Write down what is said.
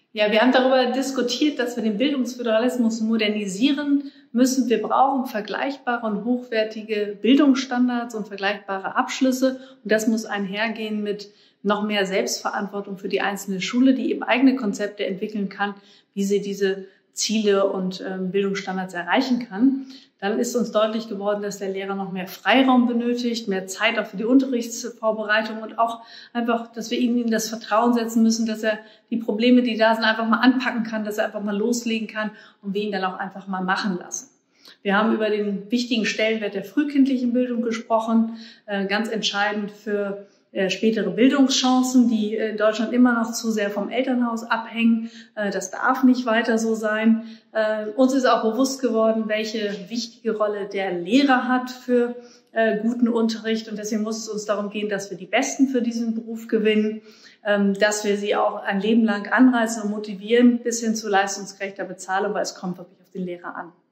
Ja, wir haben darüber diskutiert, dass wir den Bildungsföderalismus modernisieren müssen. Wir brauchen vergleichbare und hochwertige Bildungsstandards und vergleichbare Abschlüsse. Und das muss einhergehen mit noch mehr Selbstverantwortung für die einzelne Schule, die eben eigene Konzepte entwickeln kann, wie sie diese Ziele und Bildungsstandards erreichen kann. Dann ist uns deutlich geworden, dass der Lehrer noch mehr Freiraum benötigt, mehr Zeit auch für die Unterrichtsvorbereitung und auch einfach, dass wir ihm das Vertrauen setzen müssen, dass er die Probleme, die da sind, einfach mal anpacken kann, dass er einfach mal loslegen kann und wir ihn dann auch einfach mal machen lassen. Wir haben über den wichtigen Stellenwert der frühkindlichen Bildung gesprochen, ganz entscheidend für spätere Bildungschancen, die in Deutschland immer noch zu sehr vom Elternhaus abhängen. Das darf nicht weiter so sein. Uns ist auch bewusst geworden, welche wichtige Rolle der Lehrer hat für guten Unterricht. Und deswegen muss es uns darum gehen, dass wir die Besten für diesen Beruf gewinnen, dass wir sie auch ein Leben lang anreizen und motivieren bis hin zu leistungsgerechter Bezahlung, weil es kommt wirklich auf den Lehrer an.